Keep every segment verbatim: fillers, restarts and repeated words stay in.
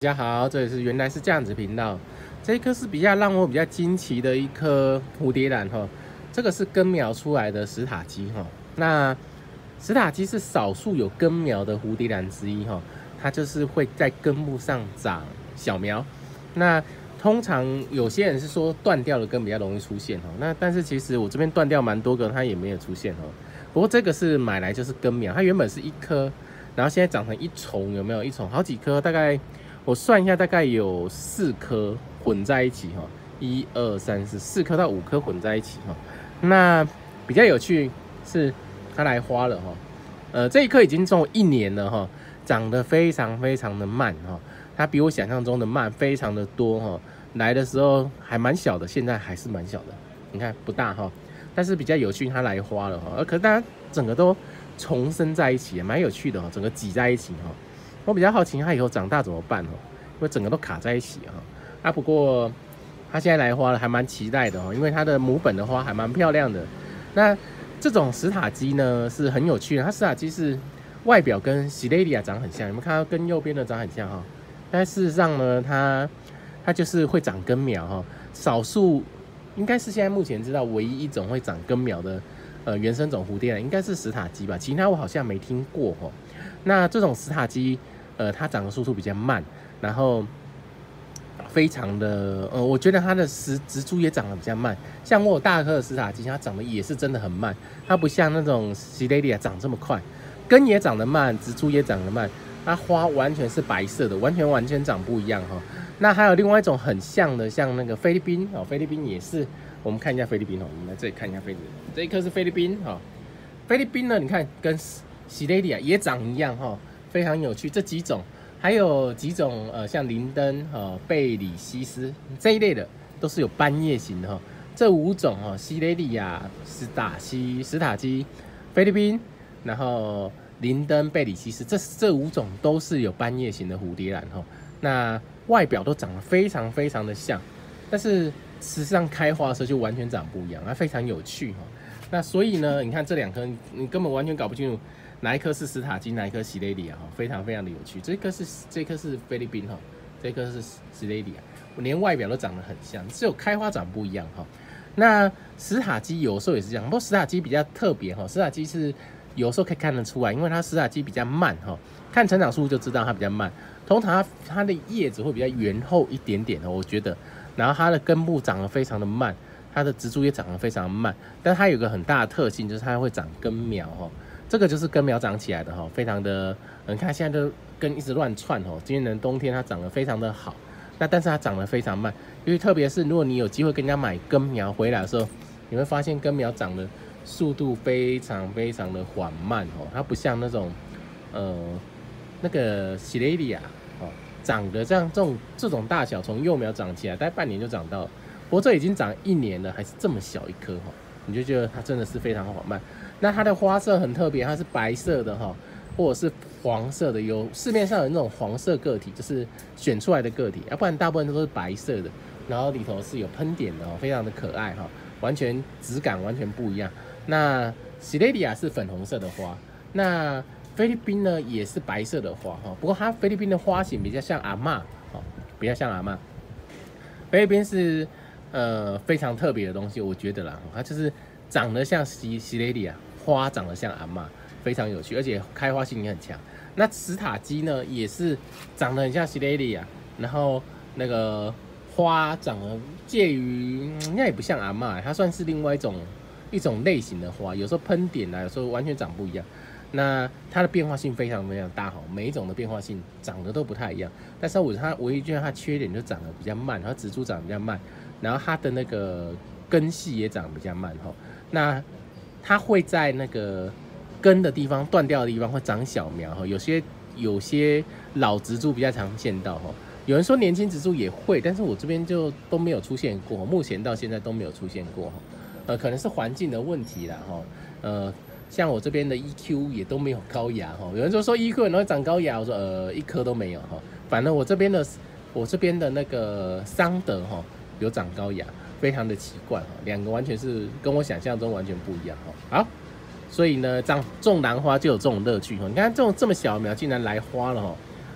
大家好，这里是原来是这样子频道。这一颗是比较让我比较惊奇的一颗蝴蝶兰哈，这个是根苗出来的史塔基哈。那史塔基是少数有根苗的蝴蝶兰之一哈，它就是会在根部上长小苗。那通常有些人是说断掉的根比较容易出现哈，那但是其实我这边断掉蛮多个，它也没有出现哈。不过这个是买来就是根苗，它原本是一颗，然后现在长成一丛，有没有一丛？好几颗，大概。我算一下，大概有四颗混在一起哈，一二三四，四颗到五颗混在一起哈。那比较有趣是它来花了哈，呃，这一颗已经种一年了哈，长得非常非常的慢哈，它比我想象中的慢非常的多哈。来的时候还蛮小的，现在还是蛮小的，你看不大哈，但是比较有趣，它来花了哈，可是大家整个都重生在一起，蛮有趣的哈，整个挤在一起哈。我比较好奇它以后长大怎么办哦，因为整个都卡在一起哈。啊，不过它现在来花了，还蛮期待的哦，因为它的母本的花还蛮漂亮的。那这种史塔基呢是很有趣的，它史塔基是外表跟喜雷利亚长很像，有没有看到跟右边的长很像哈？但事实上呢，它它就是会长根苗哈，少数应该是现在目前知道唯一一种会长根苗的呃原生种蝴蝶兰，应该是史塔基吧？其他我好像没听过哈。那这种史塔基。呃，它长的速度比较慢，然后非常的呃，我觉得它的植植株也长得比较慢。像我有大颗的史塔基，它长得也是真的很慢，它不像那种西雷利亚长这么快，根也长得慢，植株也长得慢，它花完全是白色的，完全完全长不一样哈。那还有另外一种很像的，像那个菲律宾哦，菲律宾也是，我们看一下菲律宾哦，我们来这里看一下菲律宾，这一颗是菲律宾哈，菲律宾呢，你看跟西雷利亚也长一样哈。非常有趣，这几种还有几种呃，像林登、呃、贝里西斯这一类的，都是有斑叶型的哈。这五种哈，西雷利亚、史塔西、史塔基、菲律宾，然后林登、贝里西斯，这这五种都是有斑叶型的蝴蝶兰哈。那外表都长得非常非常的像，但是实际上开花的时候就完全长不一样，它非常有趣哈。那所以呢，你看这两颗，你根本完全搞不清楚。哪一颗是史塔基，哪一颗喜雷利亚哈，非常非常的有趣。这颗是这颗是菲律宾哈，这颗是喜雷利亚，连外表都长得很像，只有开花长不一样哈。那史塔基有时候也是这样，不过史塔基比较特别哈，史塔基是有时候可以看得出来，因为它史塔基比较慢哈，看成长速度就知道它比较慢。通常它它的叶子会比较圆厚一点点的，我觉得，然后它的根部长得非常的慢，它的植株也长得非常慢，但它有个很大的特性就是它会长根苗哈。这个就是根苗长起来的哈，非常的，你看现在都根一直乱窜哦。今年的冬天它长得非常的好，那但是它长得非常慢，因为特别是如果你有机会跟人家买根苗回来的时候，你会发现根苗长的速度非常非常的缓慢哦，它不像那种呃那个喜雷利亚哦，长得这样这种这种大小，从幼苗长起来，大概半年就长到了。不过这已经长一年了，还是这么小一颗哈，你就觉得它真的是非常缓慢。那它的花色很特别，它是白色的哈，或者是黄色的，有市面上有那种黄色个体，就是选出来的个体，要不然大部分都是白色的，然后里头是有喷点的哦，非常的可爱哈，完全质感完全不一样。那喜雷利亚是粉红色的花，那菲律宾呢也是白色的花哈，不过它菲律宾的花型比较像阿嬷哦，比较像阿嬷。菲律宾是呃非常特别的东西，我觉得啦，它就是长得像喜喜雷利亚。花长得像阿嬷，非常有趣，而且开花性也很强。那史塔基呢，也是长得很像喜雷利亚，然后那个花长得介于，应该也不像阿嬷，它算是另外一种一种类型的花，有时候喷点啊，有时候完全长不一样。那它的变化性非常非常大哈，每一种的变化性长得都不太一样。但是我它唯一觉得它缺点就长得比较慢，它植株长得比较慢，然后它的那个根系也长得比较慢哈。那它会在那个根的地方断掉的地方会长小苗哈，有些有些老植株比较常见到哈，有人说年轻植株也会，但是我这边就都没有出现过，目前到现在都没有出现过哈，呃，可能是环境的问题啦哈，呃，像我这边的 E Q 也都没有高芽哈，有人就说 E Q 能会长高芽，我说呃一颗都没有哈，反正我这边的我这边的那个桑德哈有长高芽。非常的奇怪哈，两个完全是跟我想象中完全不一样哈。好，所以呢，长种兰花就有这种乐趣哈。你看这种这么小的苗竟然来花了哈，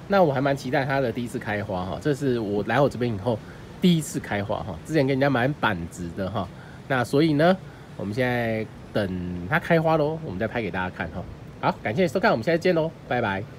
那我还蛮期待它的第一次开花哈，这是我来我这边以后第一次开花哈，之前跟人家买板子的哈，那所以呢，我们现在等它开花喽，我们再拍给大家看哈。好，感谢收看，我们下次见喽，拜拜。